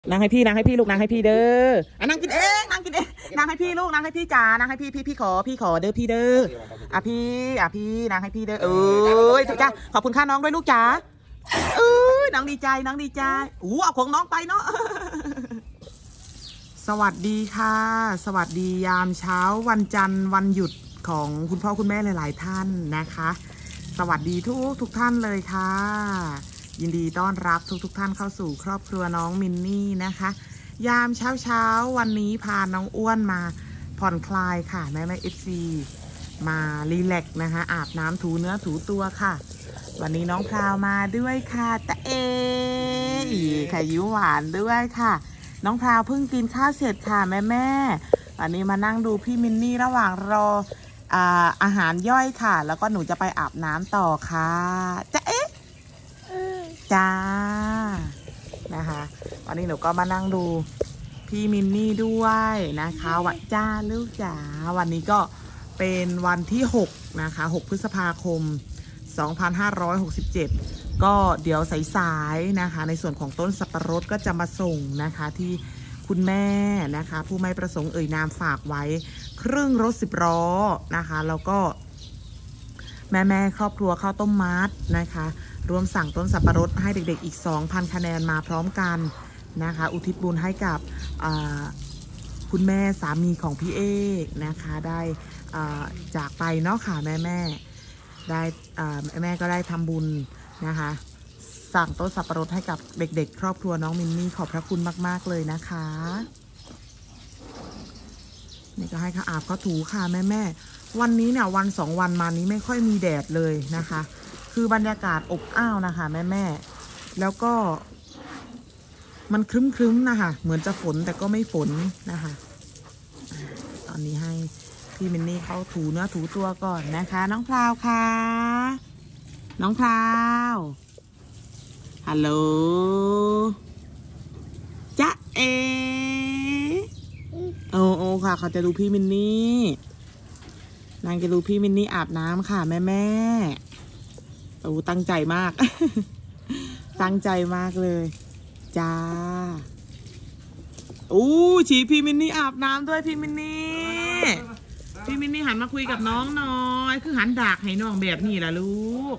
นางให้พี่ลูกนางให้พี่เด้อนางกินเองนางกินเองนางให้พี่ลูกนางให้พี่จ๋านางให้พี่ขอเด้อพี่เด้อพี่นางให้พี่เด้อถูกจ้าขอบคุณค่าน้องด้วยลูกจ๋าน้องดีใจเอาของน้องไปเนาะสวัสดีค่ะสวัสดียามเช้าวันจันทร์วันหยุดของคุณพ่อคุณแม่หลายๆท่านนะคะสวัสดีทุกท่านเลยค่ะยินดีต้อนรับทุกท่านเข้าสู่ครอบครัวน้องมินนี่นะคะยามเช้าวันนี้พาน้องอ้วนมาผ่อนคลายค่ะแม่FCมารีแลกซ์นะคะอาบน้ำถูเนื้อถูตัวค่ะวันนี้น้องพราวมาด้วยค่ะตะค่ะยิ้มหวานด้วยค่ะน้องพราวเพิ่งกินข้าวเสร็จค่ะแม่วันนี้มานั่งดูพี่มินนี่ระหว่างรออาหารย่อยค่ะแล้วก็หนูจะไปอาบน้ำต่อค่ะจ้านะคะวันนี้หนูก็มานั่งดูพี่มินนี่ด้วยนะคะวัดจ้าลูกจ๋าวันนี้ก็เป็นวันที่6นะคะ6พฤษภาคม2567ก็เดี๋ยวสายๆนะคะในส่วนของต้นสับปะรดก็จะมาส่งนะคะที่คุณแม่นะคะผู้ไม่ประสงค์เอ่ยนามฝากไว้ครึ่งรถ10 ล้อนะคะแล้วก็แม่ครอบครัวข้าวต้มมัดนะคะรวมสั่งต้นสับปะรดให้เด็กๆอีก 2,000 คะแนนมาพร้อมกันนะคะอุทิศบุญให้กับคุณแม่สามีของพี่เอกนะคะได้จากไปเนาะค่ะแม่ได้แม่ก็ได้ทำบุญนะคะสั่งต้นสับปะรดให้กับเด็กๆครอบครัวน้องมินนี่ขอบพระคุณมากๆเลยนะคะนี่ก็ให้ข้าอาบข้าถูค่ะแม่วันนี้เนี่ยวัน2 วันมานี้ไม่ค่อยมีแดดเลยนะคะคือบรรยากาศอบอ้าวนะคะแม่แล้วก็มันครึ้มนะคะเหมือนจะฝนแต่ก็ไม่ฝนนะคะตอนนี้ให้พี่มินนี่เขาถูเนื้อถูตัวก่อนนะคะน้องพราวค่ะน้องพราวฮัลโหลจ๊ะโอ้ค่ะเขาจะดูพี่มินนี่นางจะดูพี่มินนี่อาบน้ำค่ะแม่โอ้ตั้งใจมาก ตั้งใจมากเลยจ้าฉีพี่มินนี่อาบน้ำด้วยพี่มินนี่หันมาคุยกับน้องหน่อยคือหันดากให้น้องแบบนี้ล่ะลูก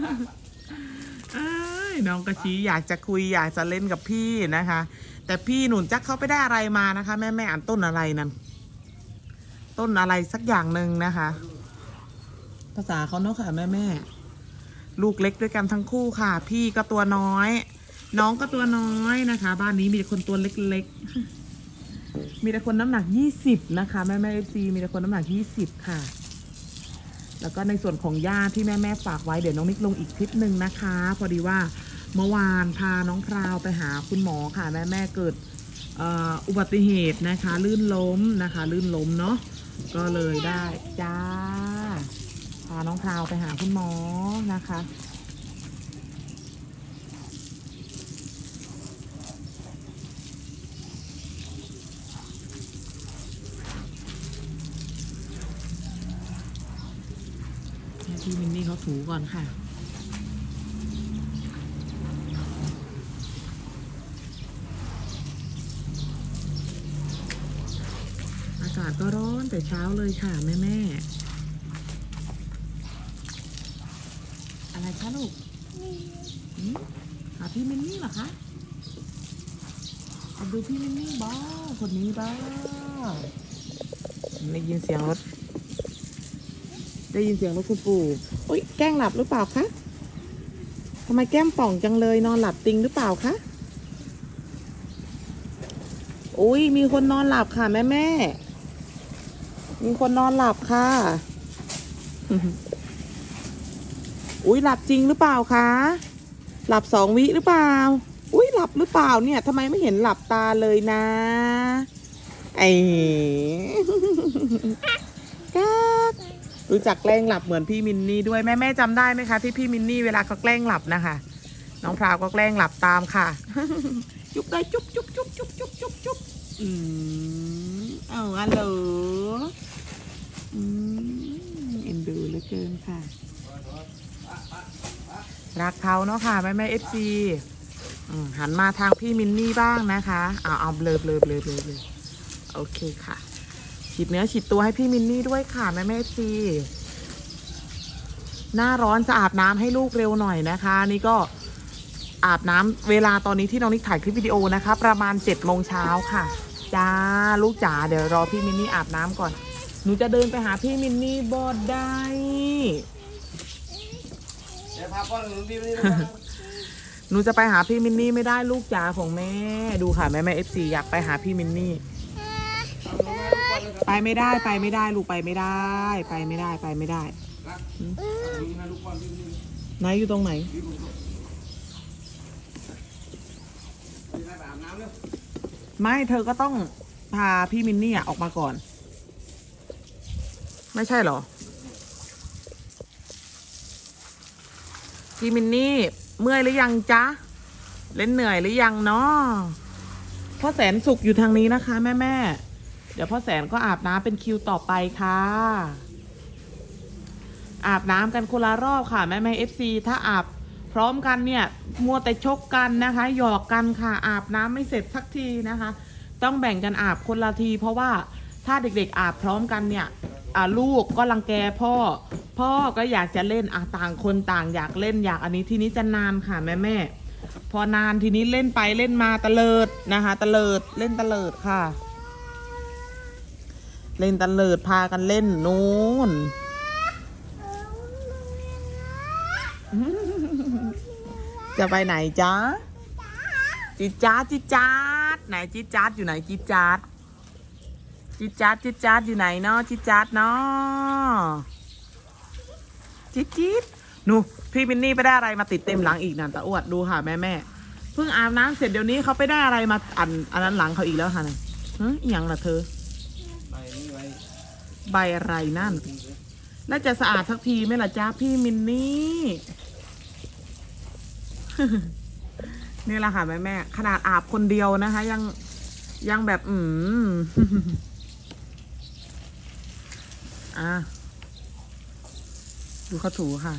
น้องกระชี้อยากจะคุยอยากจะเล่นกับพี่นะคะแต่พี่หนุนจักเขาไปได้อะไรมานะคะแม่อ่านต้นอะไรนั่นต้นอะไรสักอย่างหนึ่งนะคะภาษาเขาเนาะค่ะแม่ลูกเล็กด้วยกันทั้งคู่ค่ะพี่ก็ตัวน้อยน้องก็ตัวน้อยนะคะบ้านนี้มีแต่คนตัวเล็กๆมีแต่คนน้ำหนัก20นะคะแม่FCมีแต่คนน้ำหนัก20ค่ะแล้วก็ในส่วนของย่าที่แม่ฝากไว้เดี๋ยวน้องนิกลงอีกคลิปหนึ่งนะคะพอดีว่าเมื่อวานพาน้องพราวไปหาคุณหมอค่ะแม่เกิดอุบัติเหตุนะคะลื่นล้มเนาะก็เลยได้จ้าพาน้องพราวไปหาคุณหมอนะคะพี่มินนี่เขาถูก่อนค่ะอากาศก็ร้อนแต่เช้าเลยค่ะแม่อะไรคะลูกหาพี่มินนี่เหรอคะเอาดูพี่มินนี่บ้าคนนี้บ้าได้ยินเสียงรถคุณปู่โอ๊ยแกล้งหลับหรือเปล่าคะทำไมแก้มป่องจังเลยนอนหลับติงหรือเปล่าคะอุ๊ยมีคนนอนหลับค่ะแม่มีคนนอนหลับค่ะ อุ๊ยหลับจริงหรือเปล่าคะหลับ2 วิหรือเปล่าอุ๊ยหลับหรือเปล่าเนี่ยทำไมไม่เห็นหลับตาเลยนะก้ารู้จักแกล้งหลับเหมือนพี่มินนี่ด้วยแม่จำได้ไหมคะที่พี่มินนี่เวลาเขาแกล้งหลับนะคะน้องพราวก็แกล้งหลับตามค่ะ จุ๊บได้จุ๊บฮัลโหลเอ็นดูเหลือเกินค่ะรักเขาเนาะค่ะแม่FC หันมาทางพี่มินนี่บ้างนะคะเอาเบลอโอเคค่ะฉีดเนื้อฉีดตัวให้พี่มินนี่ด้วยค่ะแม่ซีหน้าร้อนจะอาบน้ำให้ลูกเร็วหน่อยนะคะนี่ก็อาบน้ำเวลาตอนนี้ที่น้องนิกถ่ายคลิปวิดีโอนะคะประมาณ7 โมงเช้าค่ะจ้าลูกจ๋าเดี๋ยวรอพี่มินนี่อาบน้ำก่อนหนูจะเดินไปหาพี่มินนี่บอดได้หนูจะไปหาพี่มินนี่ไม่ได้ลูกจ๋าของแม่ดูค่ะแม่FCอยากไปหาพี่มินนี่ไปไม่ได้ลูกไปไม่ได้ไหนอยู่ตรงไหนไม่เธอก็ต้องพาพี่มินนี่ออกมาก่อนไม่ใช่เหรอพี่มินนี่เมื่อยหรือยังจ๊ะเล่นเหนื่อยหรือยังเนาะพ่อแสนสุขอยู่ทางนี้นะคะแม่เดี๋ยวพ่อแสนก็อาบน้ำเป็นคิวต่อไปค่ะอาบน้ำกันคนละรอบค่ะแม่FCถ้าอาบพร้อมกันเนี่ยมัวแต่ชกกันนะคะหยอกกันค่ะอาบน้ำไม่เสร็จสักทีนะคะต้องแบ่งกันอาบคนละทีเพราะว่าถ้าเด็กๆอาบพร้อมกันเนี่ยลูกก็รังแกพ่อก็อยากจะเล่นต่างคนต่างอยากเล่นอยากอันนี้ทีนี้จะนานค่ะแม่พอนานทีนี้เล่นไปเล่นมาตะเลิดนะคะตะเลิดเล่นตะเลิดค่ะเล่นตะเลิดพากันเล่นนู้นจะไปไหนจ๊ะจิจ๊าดไหนจิจ๊าดอยู่ไหนจิจ๊าดอยู่ไหนเนาะจิจ๊าดเนาะจิ๊ดหนูพี่มินนี่ไปได้อะไรมาติดเต็มหลังอีกนั่นตาอวดดูค่ะแม่เพิ่งอาบน้ำเสร็จเดี๋ยวนี้เขาไปได้อะไรมาอันนั้นหลังเขาอีกแล้วค่ะเนี่ยอีหยังล่ะเธอใบอะไรนั่นน่าจะสะอาดสักทีไหมล่ะจ๊ะพี่มินนี่นี่แหละค่ะแม่ขนาดอาบคนเดียวนะคะยังแบบดูเขาถูค่ะ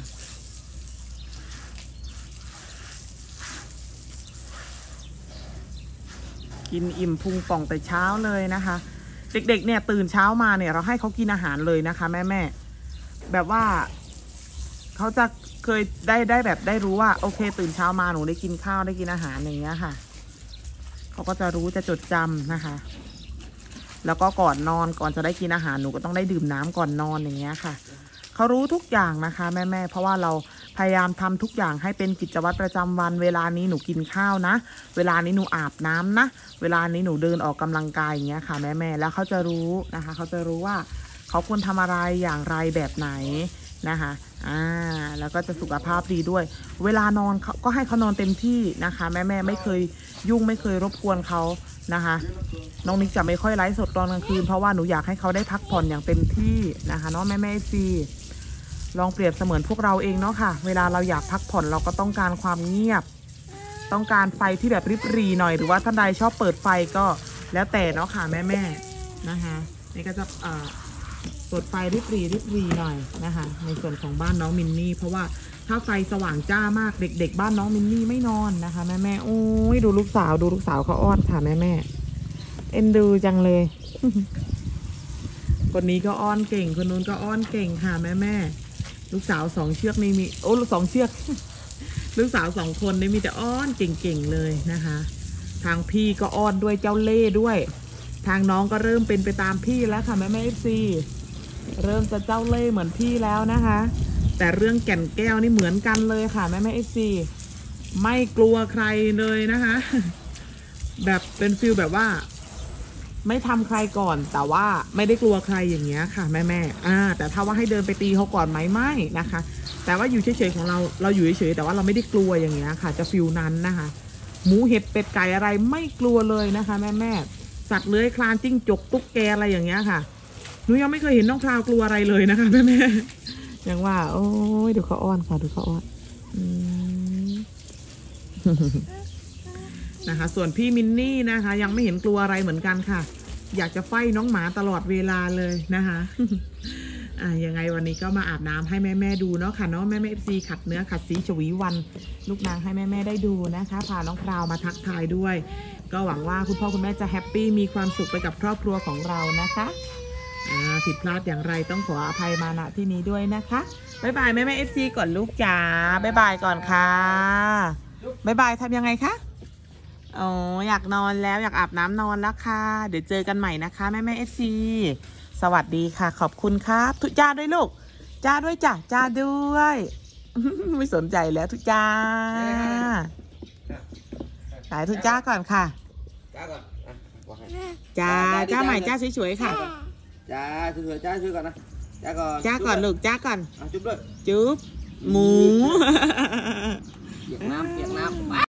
กินอิ่มพุงป่องแต่เช้าเลยนะคะเด็กๆเนี่ยตื่นเช้ามาเนี่ยเราให้เขากินอาหารเลยนะคะแม่แบบว่าเขาจะเคยได้แบบได้รู้ว่าโอเคตื่นเช้ามาหนูได้กินข้าวได้กินอาหารอย่างเงี้ยค่ะเขาก็จะรู้จะจดจำนะคะแล้วก็ก่อนนอนก่อนจะได้กินอาหารหนูก็ต้องได้ดื่มน้ำก่อนนอนอย่างเงี้ยค่ะเขารู้ทุกอย่างนะคะแม่เพราะว่าเราพยายามทำทุกอย่างให้เป็นกิจวัตรประจำวันเวลานี้หนูกินข้าวนะเวลานี้หนูอาบน้ำนะเวลานี้หนูเดินออกกำลังกายอย่างเงี้ยค่ะแม่แล้วเขาจะรู้นะคะเขาจะรู้ว่าเขาควรทำอะไรอย่างไรแบบไหนนะคะแล้วก็จะสุขภาพดีด้วยเวลานอนก็ให้เขานอนเต็มที่นะคะแม่ไม่เคยยุ่งไม่เคยรบกวนเขานะคะน้องนิกจะไม่ค่อยไลฟ์สดตอนกลางคืนเพราะว่าหนูอยากให้เขาได้พักผ่อนอย่างเต็มที่นะคะเนาะแม่ซีลองเปรียบเสมือนพวกเราเองเนาะค่ะเวลาเราอยากพักผ่อนเราก็ต้องการความเงียบต้องการไฟที่แบบริบหรี่หน่อยหรือว่าท่านใดชอบเปิดไฟก็แล้วแต่เนาะค่ะแม่นะคะนี่ก็จะเปิดไฟริบหรี่หน่อยนะคะในส่วนของบ้านน้องมินนี่เพราะว่าถ้าไฟสว่างจ้ามากเด็กๆบ้านน้องมินนี่ไม่นอนนะคะแม่โอ้ยดูลูกสาวเขาอ้อนค่ะแม่เอ็นดูจังเลยคนนี้ก็อ้อนเก่งคนนู้นก็อ้อนเก่งค่ะแม่ลูกสาว2 เชือกนี่มี2 เชือกลูกสาว2 คนนี่มีแต่อ้อนเก่งๆเลยนะคะทางพี่ก็อ้อนด้วยเจ้าเล่ด้วยทางน้องก็เริ่มเป็นไปตามพี่แล้วค่ะแม่FCเริ่มจะเจ้าเล่เหมือนพี่แล้วนะคะแต่เรื่องแก่นแก้วนี่เหมือนกันเลยค่ะแม่FCไม่กลัวใครเลยนะคะแบบเป็นฟิลแบบว่าไม่ทำใครก่อนแต่ว่าไม่ได้กลัวใครอย่างเงี้ยค่ะแม่แต่ถ้าว่าให้เดินไปตีเขาก่อนไหมไม่นะคะแต่ว่าอยู่เฉยๆของเราอยู่เฉยๆแต่ว่าเราไม่ได้กลัวอย่างเงี้ยค่ะจะฟิลนั้นนะคะหมูเห็ดเป็ดไก่อะไรไม่กลัวเลยนะคะแม่สัตว์เลื้อยคลานจิ้งจกตุ๊กแกอะไรอย่างเงี้ยค่ะหนูยังไม่เคยเห็นน้องพราวกลัวอะไรเลยนะคะแม่ยังว่าโอ้ยดูเขาอ้อนค่ะดูเขาอ้อนนะคะส่วนพี่มินนี่นะคะยังไม่เห็นกลัวอะไรเหมือนกันค่ะอยากจะไฟน้องหมาตลอดเวลาเลยนะคะยังไงวันนี้ก็มาอาบน้ำให้แม่ดูเนาะค่ะเนาะแม่เอฟซีขัดเนื้อขัดสีฉวีวันลูกนางให้แม่ได้ดูนะคะพาน้องพราวมาทักทายด้วยก็หวังว่าคุณพ่อคุณแม่จะแฮปปี้มีความสุขไปกับครอบครัวของเรานะคะผิดพลาดอย่างไรต้องขออภัยมาณที่นี้ด้วยนะคะบ๊ายบายแม่เอฟซีก่อนลูกจ๋าบ๊ายบายก่อนค่ะบ๊ายบายทำยังไงคะอ๋ออยากนอนแล้วอยากอาบน้ำนอนแล้วค่ะเดี๋ยวเจอกันใหม่นะคะแม่เอฟซีสวัสดีค่ะขอบคุณครับทุกจ้าด้วยลูกจ้าด้วยจ้ะจ้าด้วยไม่สนใจแล้วทุกจ้าขายทุกจ้าก่อนค่ะจ้าก่อนจ้าจ้าใหม่จ้าสวยๆค่ะจ้าสวยๆจ้าช่วยก่อนนะจ้าก่อนจ้าก่อนลูกจ้าก่อนจุ๊บด้วยจุ๊บหมูเปียกน้ำ